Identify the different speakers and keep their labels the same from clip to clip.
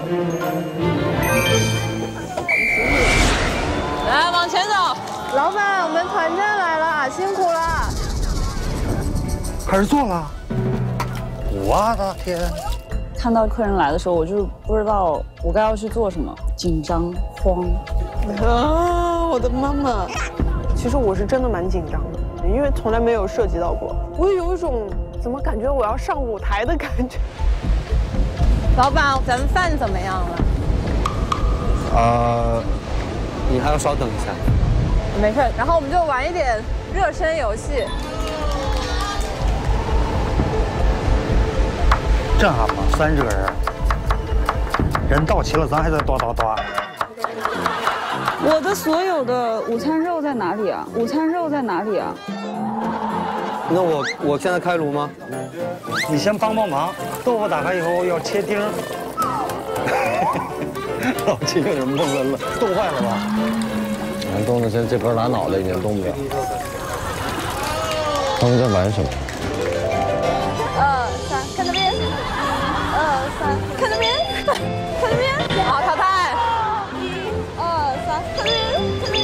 Speaker 1: 来，往前走。
Speaker 2: 老板，我们团建来了，辛苦了。
Speaker 3: 开始做了。我的天！
Speaker 4: 看到客人来的时候，我就不知道我该要去做什么，紧张慌。
Speaker 2: 啊，我的妈妈！其实我是真的蛮紧张的，因为从来没有涉及到过，我有一种怎么感觉我要上舞台的感觉。老板，咱们饭怎么样了？
Speaker 5: 你还要稍等一下。
Speaker 2: 没事，然后我们就玩一点热身游戏。
Speaker 3: 这还吧，30个人，人到齐了，咱还得哆哆哆。
Speaker 4: 我的所有的午餐肉在哪里啊？午餐肉在哪里啊？
Speaker 5: 那我现在开炉吗？
Speaker 3: 你先帮帮忙，豆腐打开以后要切丁。老秦有点懵了，冻坏了吧？
Speaker 6: 俺冻的现在这根拉脑袋已经动不了。他们在玩什么？
Speaker 2: 2、3，看这边。2、3，看这边，看这边。好，淘汰。1、2、3，看这边，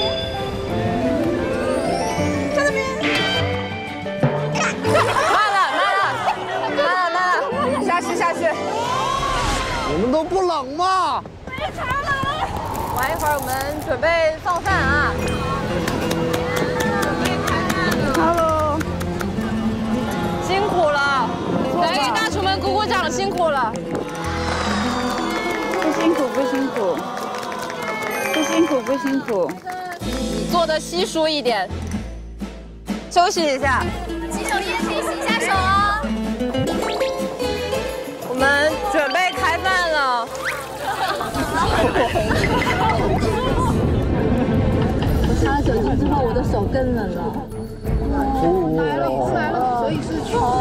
Speaker 2: 看这边。慢了，下去。
Speaker 5: 你们都不冷吗？
Speaker 2: 玩一会儿，我们准备放饭啊。
Speaker 4: Hello，
Speaker 2: 辛苦了，
Speaker 1: 来给大厨们鼓鼓掌，辛苦了。
Speaker 4: 不辛苦。
Speaker 1: 做的稀疏一点，
Speaker 2: 休息一下。
Speaker 7: 洗手液可以洗一下手哦。
Speaker 2: 我们准备开饭了。
Speaker 8: 我擦了酒精之后，我的手更冷了。来了，所以是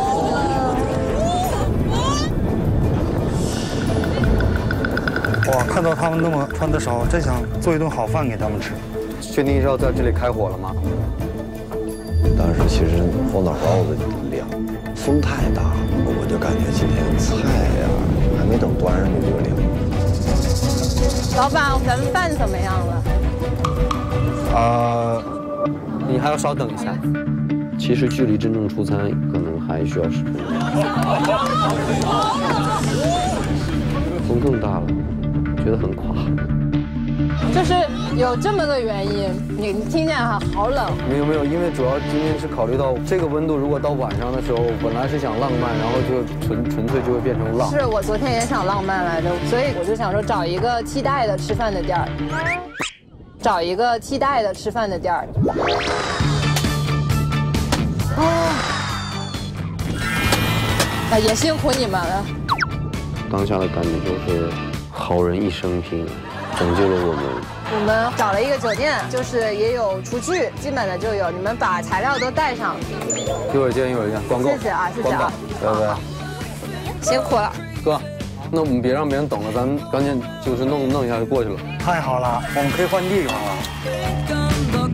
Speaker 3: 哇，看到他们那么穿得少，真想做一顿好饭给他们吃。
Speaker 5: 确定是要在这里开火了吗？
Speaker 6: 当时其实后脑勺子凉，风太大了，我就感觉今天菜呀还没等端上去就凉。
Speaker 2: 老板，咱们饭怎么样了？
Speaker 5: 你还要稍等一下。
Speaker 9: 其实距离真正出餐可能还需要10分钟。风更大了，觉得很垮。
Speaker 2: 就是有这么个原因，你听见哈，好冷。
Speaker 5: 没有，因为主要今天是考虑到这个温度，如果到晚上的时候，本来是想浪漫，然后就纯粹就会变成浪。
Speaker 2: 是我昨天也想浪漫来着，所以我就想说找一个替代的吃饭的店儿，啊，也辛苦你们了。
Speaker 9: 当下的感觉就是好人一生平，拯救了我们。
Speaker 2: 我们找了一个酒店，就是也有厨具，基本的就有，你们把材料都带上。
Speaker 5: 一会儿见，广告。
Speaker 2: 谢谢啊，
Speaker 5: 拜拜。
Speaker 2: 辛苦了，
Speaker 5: 哥，那我们别让别人等了，咱们赶紧就是弄一下就过去了。
Speaker 3: 太好了，我们可以换地方了。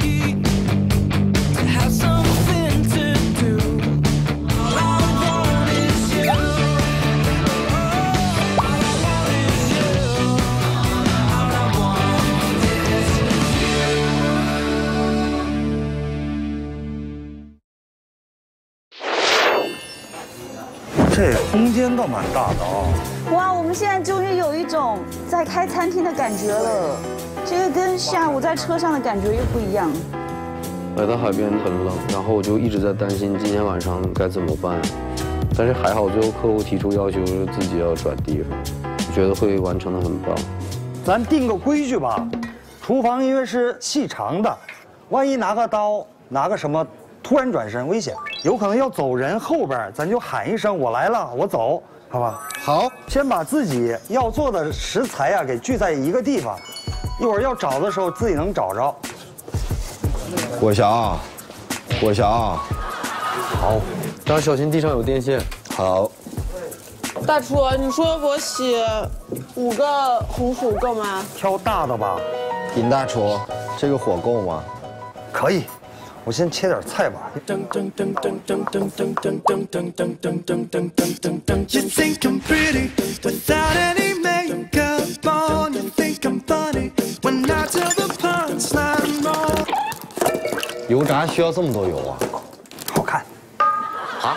Speaker 3: 这空间倒蛮大的啊！
Speaker 4: 哇，我们现在终于有一种在开餐厅的感觉了，这个跟下午在车上的感觉又不一样。
Speaker 9: 来到海边很冷，然后我就一直在担心今天晚上该怎么办，但是还好最后客户提出要求自己要转地方，我觉得会完成的很棒。
Speaker 3: 咱定个规矩吧，厨房因为是细长的，万一拿个刀拿个什么，突然转身危险，有可能要走人后边，咱就喊一声我来了，我走，好吧？
Speaker 6: 好，
Speaker 3: 先把自己要做的食材呀给聚在一个地方，一会儿要找的时候自己能找着。
Speaker 6: 郭翔，
Speaker 5: 好，让小心地上有电线。
Speaker 6: 好。
Speaker 2: 大厨，你说我洗5个红薯够吗？
Speaker 3: 挑大的吧。
Speaker 6: 尹大厨，这个火够吗？
Speaker 3: 可以，我先切点菜吧。
Speaker 10: You think I'm pretty without any makeup
Speaker 6: 油炸需要这么多油啊？
Speaker 3: 好看。
Speaker 6: 啊？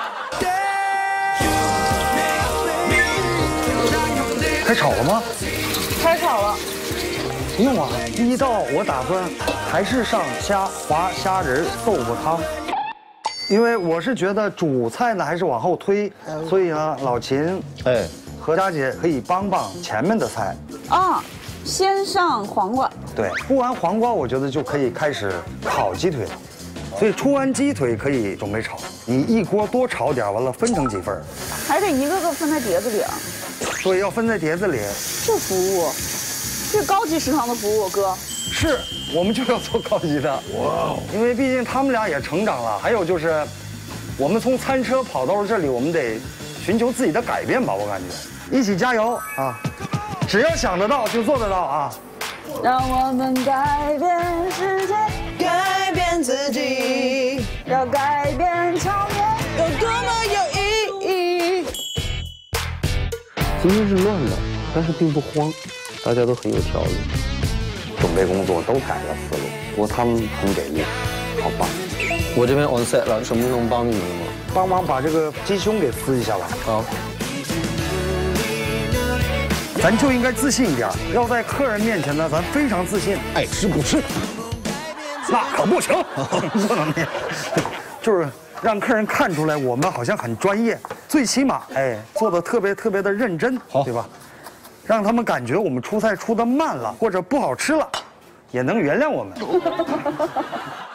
Speaker 3: 开炒了吗？
Speaker 2: 开炒了。
Speaker 3: 不用啊，第一道我打算还是上滑虾仁豆腐汤，因为我是觉得主菜呢还是往后推，所以呢，老秦和佳姐可以帮前面的菜。
Speaker 4: 啊，先上黄瓜。
Speaker 3: 对，出完黄瓜，我觉得就可以开始烤鸡腿了。所以出完鸡腿可以准备炒，你一锅多炒点，完了分成几份。
Speaker 4: 还得一个个分在碟子里啊。
Speaker 3: 所以要分在碟子里。
Speaker 4: 这服务，这高级食堂的服务，哥。
Speaker 3: 是，我们就要做高级的。哇！因为毕竟他们俩也成长了，还有就是，我们从餐车跑到了这里，我们得寻求自己的改变吧，我感觉。一起加油啊！只要想得到就做得到啊！
Speaker 4: 让我们改变世界，
Speaker 2: 改变自己，
Speaker 4: 要改变场面，
Speaker 2: 有多么有意义。
Speaker 9: 今天是乱的，但是并不慌，大家都很有条理。
Speaker 3: 准备工作都改了思路，不过他们很给力，好棒！
Speaker 9: 我这边 on set 了，什么能帮你们吗？
Speaker 3: 帮忙把这个鸡胸给撕一下吧。
Speaker 9: 好。
Speaker 3: 咱就应该自信一点，要在客人面前呢，咱非常自信，
Speaker 6: 爱吃不吃，
Speaker 3: 那可不行，不能那样，就是让客人看出来我们好像很专业，最起码做的特别的认真，对吧？让他们感觉我们出菜出的慢了或者不好吃了，也能原谅我们。